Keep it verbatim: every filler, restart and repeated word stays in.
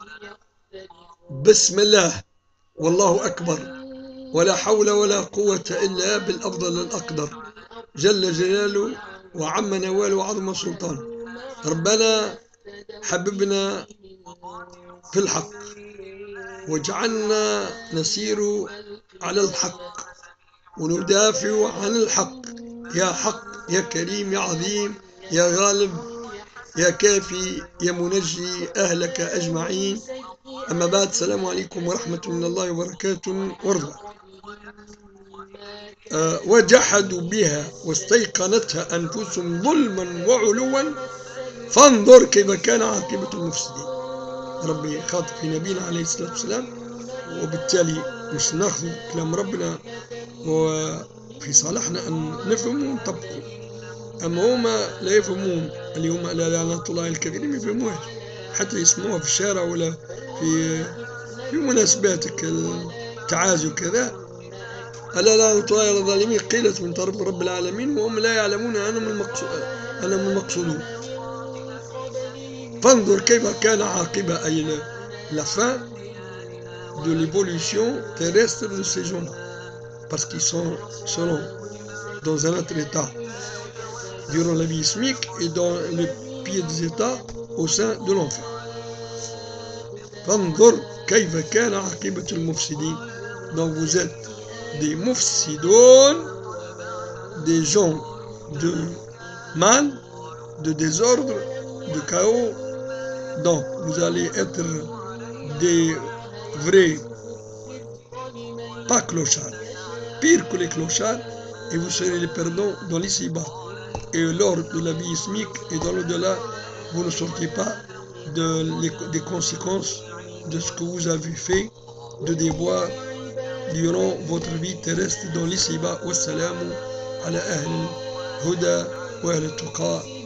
بسم الله والله أكبر، ولا حول ولا قوة إلا بالأفضل الأقدر، جل جلاله وعم نواله وعظم سلطانه. ربنا حببنا في الحق واجعلنا نسير على الحق وندافع عن الحق، يا حق يا كريم يا عظيم يا غالب يا كافي يا منجي أهلك أجمعين. أما بعد، السلام عليكم ورحمة من الله وبركاته ورضوانه. أه وجحدوا بها واستيقنتها أنفسهم ظلما وعلوا فانظر كيف كان عاقبة المفسدين. ربي خاطب في نبينا عليه الصلاة والسلام، وبالتالي مش ناخذ كلام ربنا وفي صالحنا أن نفهمه ونطبقه. أما هما لا يفهمون، اللي هما لا لعنة الله الكثيرين ما يفهموهاش، حتى يسمعوها في الشارع ولا في في مناسبات التعازي وكذا. ألا لعنة الله على الظالمين قيلت من طرف رب العالمين وهم لا يعلمون أنهم المقصود أنهم المقصودون. فانظر كيف كان عاقبة أي la fin de l'évolution terrestre de ces gens, parce qu'ils sont selon dans un autre état durant la vie ismique et dans le pire des états au sein de l'enfer. فانظر كيف كان عاقبة المفسدين. Donc vous êtes des mufsidun, des gens de mal, de désordre, de chaos. Donc vous allez être des vrais, pas clochards, pire que les clochards, et vous serez les perdants dans l'ici-bas. Et lors de la vie ismique et dans l'au-delà, vous ne sortez pas de, des conséquences de ce que vous avez fait, de devoir durant votre vie terrestre dans l'ici-bas. Wassalamu ala ahl al-huda wa al-tuqa.